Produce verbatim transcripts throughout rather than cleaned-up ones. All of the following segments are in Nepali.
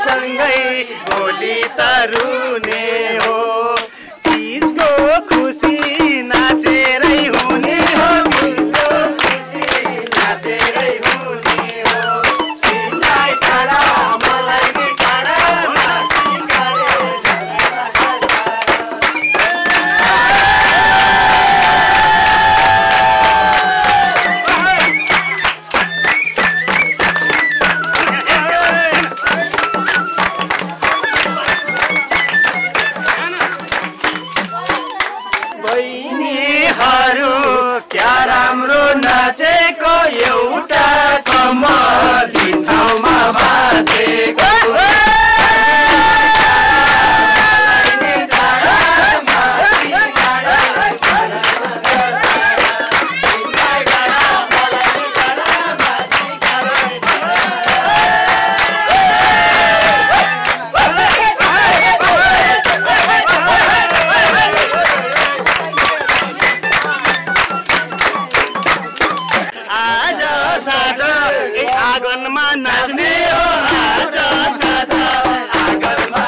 सँगै भोलि तरुने हो तीजको खुसी नाचेरै हुने हो तीजको खुसी नाचेरै हुने हो तिमीलाई टाढा मलाई नि टाढा क्या राम्रो नाचेको एउटा कमली ठाउँमा बाँचेको आँगनमा नाच्ने हो आज साझा आँगनमा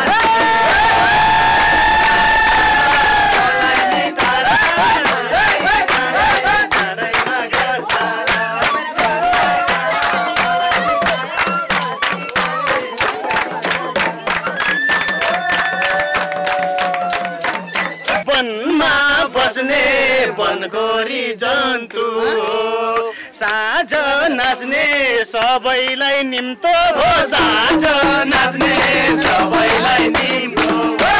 वनमा बस्ने वनकोरी जन्तु साँझ नाच्ने सबैलाई निम्तो हो साँझ नाच्ने सबैलाई निम्तो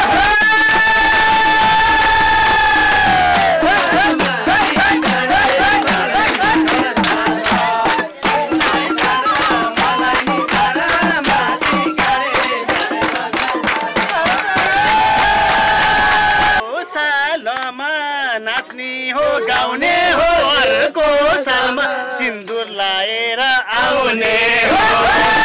सालमा नाच्ने हो गाउने हो अर्को सालमा सिन्दुर लाएर आउने हो